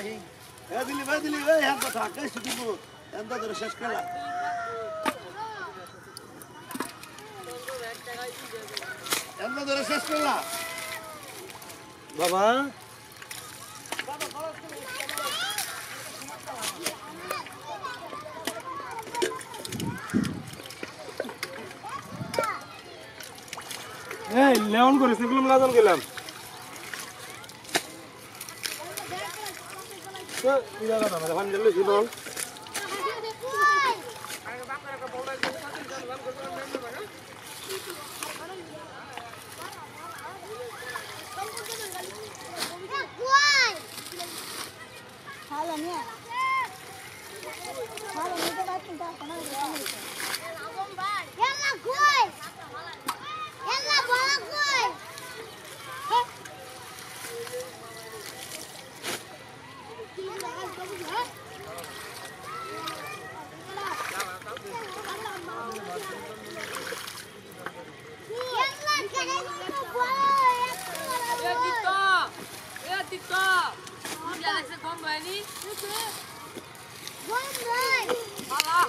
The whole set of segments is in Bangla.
দিলি ভাই হ্যাঁ কথা কে শুধু এন্দ ধরে শেষ করা এন্দ ধরে শেষ করলা বাবা এই লেমন করে সেগুলো লাজন গেলাম তো এই জায়গাটা মানে ভান দিলে জীবন Halo nih. Halo nih kita batin dah sana di sana. Yalla gue. Yalla bola gue. Yalla jangan bola. Ya Tito. Jangan sekombo ini. Bombay. Alah.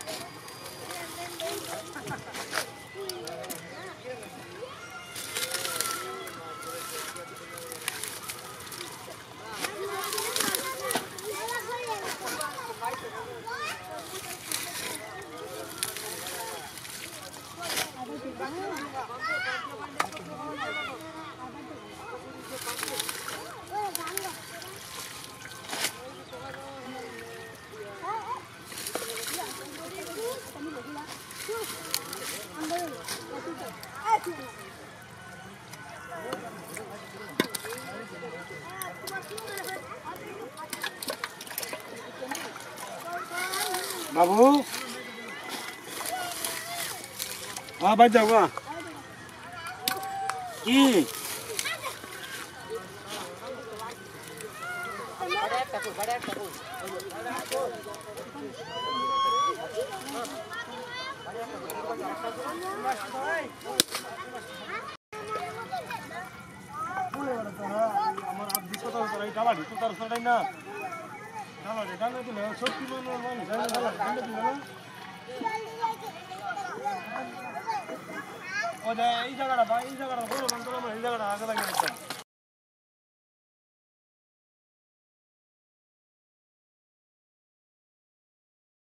बाबू हाँ भाई जाऊँगा की এই জায়গাটা বড় বান্ধব এই জায়গাটা আগে লাগে